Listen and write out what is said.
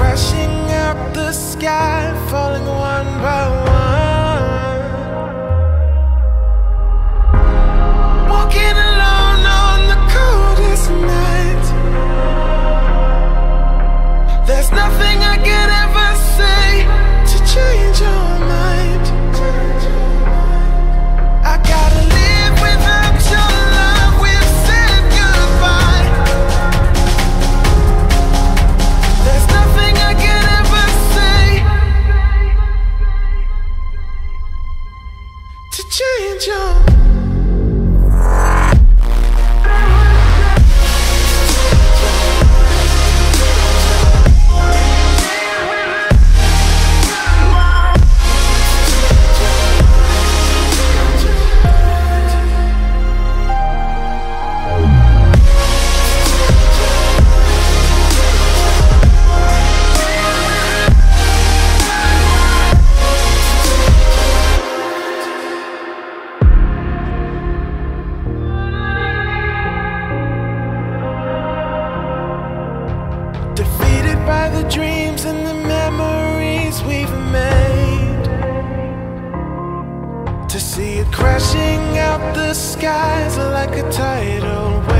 crashing out the sky, falling one by one. Walking alone on the coldest night. There's nothing I could ever say to change your mind. I gotta live without your love. We've said goodbye. There's nothing I could ever say to change your mind. Defeated by the dreams and the memories we've made, to see it crashing out the skies like a tidal wave.